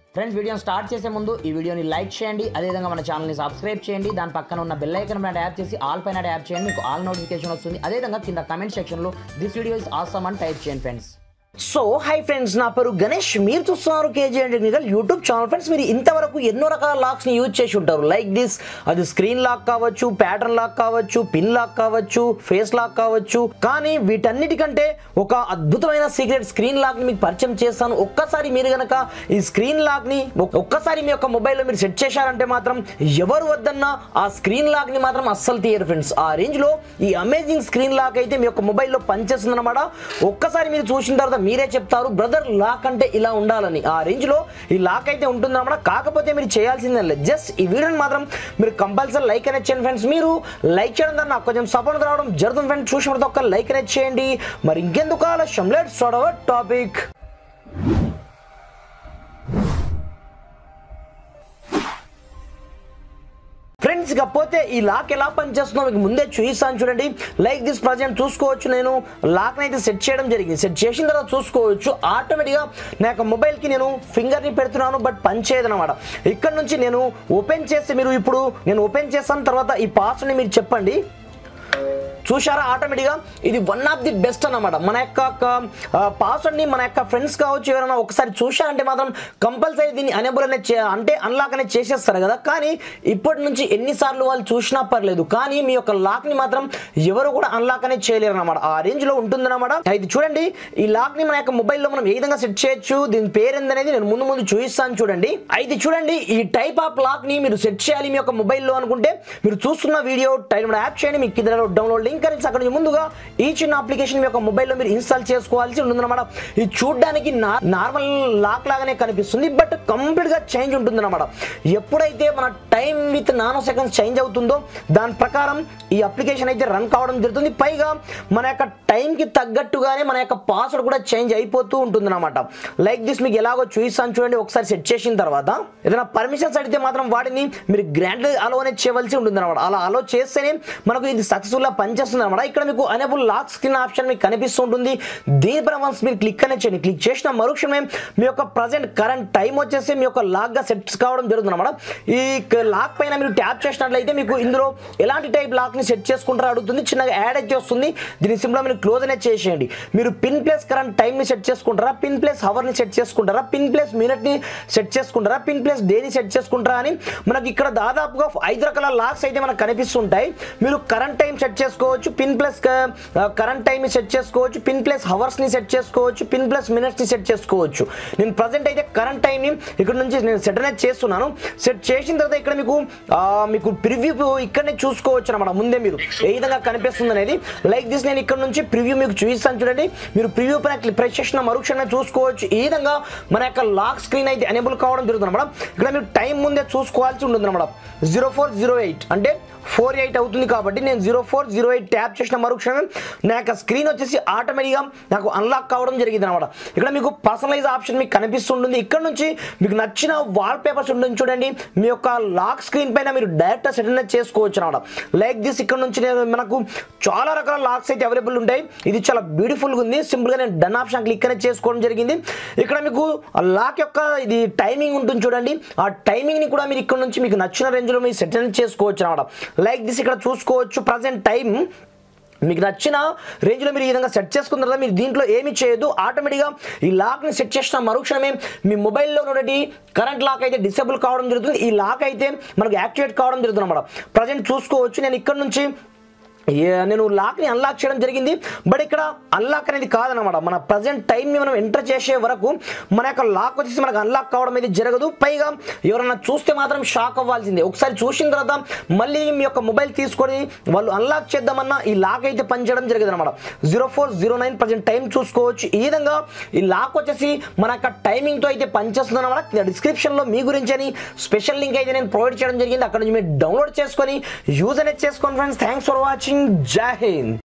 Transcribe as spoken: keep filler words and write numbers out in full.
Friends వీడియోని start చేసే ముందు ఈ వీడియోని లైక్ చేయండి, అదేవిధంగా మన ఛానల్ని సబ్స్క్రైబ్ చేయండి. దాని పక్కన ఉన్న బెల్ ఐకాన్ పైన ట్యాప్ చేసి ఆల్ పైన ట్యాప్ చేయండి, మీకు ఆల్ నోటిఫికేషన్ వస్తుంది. అదేవిధంగా కింద కమెంట్ సెక్షన్లో దిస్ వీడియో ఇస్ ఆసమ్ అని టైప్ చేయండి ఫ్రెండ్స్. సో హై ఫ్రెండ్స్, నా పేరు గణేష్, మీరు చూస్తున్నారు KG and technical YouTube channel. Friends మీరు ఇంతవరకు ఎన్నో రకాల లాక్స్ని యూజ్ చేసి ఉంటారు, లైక్ దిస్. అది స్క్రీన్ లాక్ కావచ్చు, ప్యాటర్న్ లాక్ కావచ్చు, పిన్ లాక్ కావచ్చు, ఫేస్ లాక్ కావచ్చు. కానీ వీటన్నిటికంటే ఒక అద్భుతమైన సీక్రెట్ స్క్రీన్ లాక్ని మీకు పరిచయం చేస్తాను. ఒక్కసారి మీరు కనుక ఈ స్క్రీన్ లాక్ని ఒక్కసారి మీ యొక్క మొబైల్లో మీరు సెట్ చేశారంటే మాత్రం ఎవరు వద్దన్నా ఆ స్క్రీన్ లాక్ని మాత్రం అస్సలు తీయరు ఫ్రెండ్స్. ఆ రేంజ్లో ఈ అమేజింగ్ స్క్రీన్ లాక్ అయితే మీ యొక్క మొబైల్లో పనిచేస్తుంది అనమాట. ఒక్కసారి మీరు చూసిన తర్వాత మీరే చెప్తారు బ్రదర్ లాక్ అంటే ఇలా ఉండాలని. ఆ రేంజ్ లో ఈ లాక్ అయితే ఉంటుందన్నమాట. కాకపోతే మీరు చేయాల్సిందే జస్ట్ ఈ వీడియోని మాత్రం మీరు కంపల్సరీ లైక్ అనేది చేయండి ఫ్రెండ్స్. మీరు లైక్ చేయడం ద్వారా నాకు కొంచెం సపోర్ట్ రావడం జరుగుతుంది ఫ్రెండ్స్. చూసిన ఒక లైక్ అనేది చేయండి. మరి ఇంకెందుకు ఆలస్యం, let's start our topic. Friends ఇకపోతే ఈ లాక్ ఎలా పనిచేస్తుందో మీకు ముందే చూపిస్తాను చూడండి. లైక్ దిస్ ప్రజెంట్ చూసుకోవచ్చు, నేను లాక్ని అయితే సెట్ చేయడం జరిగింది. సెట్ చేసిన తర్వాత చూసుకోవచ్చు ఆటోమేటిక్గా నా యొక్క మొబైల్కి నేను ఫింగర్ని పెడుతున్నాను, బట్ పని చేయదనమాట. ఇక్కడ నుంచి నేను ఓపెన్ చేస్తే మీరు ఇప్పుడు నేను ఓపెన్ చేస్తాను తర్వాత ఈ పాస్వర్డ్ని మీరు చెప్పండి. చూశారా ఆటోమేటిక్గా ఇది వన్ ఆఫ్ ది బెస్ట్ అన్నమాట. మన యొక్క పాస్వర్డ్ని మన యొక్క ఫ్రెండ్స్ కావచ్చు ఎవరైనా ఒకసారి చూశారంటే మాత్రం కంపల్సరీ దీన్ని అనేబుల్ అనేది అంటే అన్లాక్ అనేది చేసేస్తారు కదా. కానీ ఇప్పటి నుంచి ఎన్నిసార్లు వాళ్ళు చూసినా పర్లేదు, కానీ మీ యొక్క లాక్ని మాత్రం ఎవరు కూడా అన్లాక్ అనేది చేయలేరు అనమాట. ఆ రేంజ్లో ఉంటుందన్నమాట. ఇది చూడండి, ఈ లాక్ని మన యొక్క మొబైల్లో మనం ఏ విధంగా సెట్ చేయొచ్చు, దీని పేరు ఏందనేది నేను ముందు ముందు చూపిస్తాను చూడండి. అయితే చూడండి, ఈ టైప్ ఆఫ్ లాక్ని మీరు సెట్ చేయాలి మీ యొక్క మొబైల్లో అనుకుంటే మీరు చూస్తున్న వీడియో టైం యాప్ చేయండి, మీకు కింద డౌన్లోడ్ లింక్ అనేది అక్కడ నుంచి ముందుగా ఈ చిన్న అప్లికేషన్ మీ యొక్క మొబైల్లో మీరు ఇన్స్టాల్ చేసుకోవాల్సి ఉంటుందన్నమాట. ఇది చూడడానికి నార్మల్ లాక్ లాగానే కనిపిస్తుంది, బట్ కంప్లీట్ గా చేంజ్ ఉంటుందన్నమాట. ఎప్పుడైతే మన time with nano seconds change అవుతుందో దాని ప్రకారం ఈ అప్లికేషన్ అయితే రన్ కావడం జరుగుతుంది. పైగా మన యొక్క టైంకి తగ్గట్టుగానే మన యొక్క పాస్వర్డ్ కూడా చేంజ్ అయిపోతూ ఉంటుందన్నమాట. లైక్ దిస్ మీకు ఎలాగో చూపిస్తాను చూడండి. ఒకసారి సెట్ చేసిన తర్వాత ఏదైనా పర్మిషన్స్ అడిగితే మాత్రం వాటిని మీరు గ్రాండ్ అలో అనేది చేయవలసి ఉంటుందన్నమాట. అలా అలో చేస్తేనే మనకు ఇది సక్సెస్ఫుల్ గా పనిచేస్తుంది అనమాట. ఇక్కడ మీకు అనేబుల్ లాక్ స్క్రీన్ ఆప్షన్ మీకు కనిపిస్తుంటుంది. దీనిపైన వన్స్ మీరు క్లిక్ అనేది చేయండి. క్లిక్ చేసిన మరుక్షణమే మీ యొక్క ప్రజెంట్ కరెంట్ టైం వచ్చేసి మీ యొక్క లాక్ గా సెట్ కావడం జరుగుతుంది అనమాట. ఈ లాక్ పైన మీరు ట్యాప్ చేసినట్లయితే మీకు ఇందులో ఎలాంటి టైప్ లాక్ ని సెట్ చేసుకుంటారో అడుగుతుంది. చిన్నగా యాడ్ అయితే వస్తుంది. దీని సింపుల్ మీరు క్లోజ్ అనేది చేసేయండి. మీరు పిన్ ప్లస్ కరెంట్ టైం ని సెట్ చేసుకుంటారా, పిన్ ప్లస్ అవర్ ని సెట్ చేసుకుంటారా, పిన్ ప్లస్ మినిట్ ని సెట్ చేసుకుంటారా, పిన్ ప్లస్ డే ని సెట్ చేసుకుంటారా అని మనకి ఇక్కడ దాదాపుగా ఐదు రకాల లాక్స్ అయితే మనకు కనిపిస్తుంటాయి. మీరు కరెంట్ టైం సెట్ చేసుకోవచ్చు, పిన్ ప్లస్ కరెంట్ టైం ని సెట్ చేసుకోవచ్చు, పిన్ ప్లస్ అవర్స్ ని సెట్ చేసుకోవచ్చు, పిన్ ప్లస్ మినిట్స్ ని సెట్ చేసుకోవచ్చు. నేను ప్రజెంట్ అయితే కరెంట్ టైం ని ఇక్కడ నుంచి నేను సెట్ అనేది చేస్తున్నాను. సెట్ చేసిన తర్వాత ఇక్కడ మీకు మీకు ప్రివ్యూ ఇక్కడనే చూసుకోవచ్చు అనమాట. ముందే మీరు ఏ విధంగా కనిపిస్తుంది అనేది. లైక్ దిస్ నేను ఇక్కడ నుంచి ప్రివ్యూ మీకు చూపిస్తాను చూడండి. మీరు ప్రివ్యూ పైన ప్రెస్ చేసిన మరుక్షణమే చూసుకోవచ్చు ఈ విధంగా మన యొక్క లాక్ స్క్రీన్ అయితే ఎనేబుల్ కావడం జరుగుతుంది అనమాట. ఇక్కడ మీరు టైం ముందే చూసుకోవాల్సి ఉంటుంది అనమాట. జీరో ఫోర్ జీరో ఎయిట్ అంటే ఫోర్ ఎయిట్ అవుతుంది కాబట్టి నేను zero four zero eight tap చేసిన మరుక్షణం నా యొక్క స్క్రీన్ వచ్చేసి ఆటోమేటిక్గా నాకు అన్లాక్ కావడం జరిగింది అనమాట. ఇక్కడ మీకు పర్సనలైజ్ ఆప్షన్ మీకు కనిపిస్తుంటుంది. ఇక్కడ నుంచి మీకు నచ్చిన వాల్ పేపర్స్ ఉంటుంది చూడండి. మీ యొక్క లాక్ స్క్రీన్ పైన మీరు డైరెక్ట్ సెట్ అనేది చేసుకోవచ్చు అనమాట. లైక్ దిస్ ఇక్కడ నుంచి నేను మనకు చాలా రకాల లాక్స్ అయితే అవైలబుల్ ఉంటాయి. ఇది చాలా బ్యూటిఫుల్గా ఉంది. సింపుల్గా నేను డన్ ఆప్షన్ క్లిక్ అనేది చేసుకోవడం జరిగింది. ఇక్కడ మీకు లాక్ యొక్క ఇది టైమింగ్ ఉంటుంది చూడండి. ఆ టైమింగ్ని కూడా మీరు ఇక్కడ నుంచి మీకు నచ్చిన రేంజ్లో మీరు సెట్ అనేది చేసుకోవచ్చు అనమాట. లైక్ దిస్ ఇక్కడ చూసుకోవచ్చు ప్రజెంట్ టైం మీకు నచ్చిన రేంజ్లో మీరు ఈ విధంగా సెట్ చేసుకున్న తర్వాత మీరు దీంట్లో ఏమి చేయొద్దు. ఆటోమేటిక్గా ఈ లాక్ని సెట్ చేసిన మరుక్షణమే మీ మొబైల్లో ఉన్నటువంటి కరెంట్ లాక్ అయితే డిసేబుల్ కావడం జరుగుతుంది. ఈ లాక్ అయితే మనకు యాక్టివేట్ కావడం జరుగుతుంది అన్నమాట. ప్రజెంట్ చూసుకోవచ్చు నేను ఇక్కడ నుంచి నేను లాక్ని అన్లాక్ చేయడం జరిగింది. బట్ ఇక్కడ అన్లాక్ అనేది కాదనమాట. మన ప్రజెంట్ టైంని మనం ఎంటర్ చేసే వరకు మన యొక్క లాక్ వచ్చేసి మనకు అన్లాక్ కావడం అనేది జరగదు. పైగా ఎవరైనా చూస్తే మాత్రం షాక్ అవ్వాల్సిందే. ఒకసారి చూసిన తర్వాత మళ్ళీ మీ యొక్క మొబైల్ తీసుకొని వాళ్ళు అన్లాక్ చేద్దామన్నా ఈ లాక్ అయితే పనిచేయడం జరగదు అనమాట. Zero four zero nine present time చూసుకోవచ్చు. ఈ విధంగా ఈ లాక్ వచ్చేసి మన యొక్క టైమింగ్తో అయితే పనిచేస్తుంది అనమాట. డిస్క్రిప్షన్లో మీ గురించి అని స్పెషల్ లింక్ అయితే నేను ప్రొవైడ్ చేయడం జరిగింది. అక్కడ నుంచి మీరు డౌన్లోడ్ చేసుకొని యూజ్ అనేది చేసుకోండి ఫ్రెండ్స్. Thanks for watching. జై హింద్.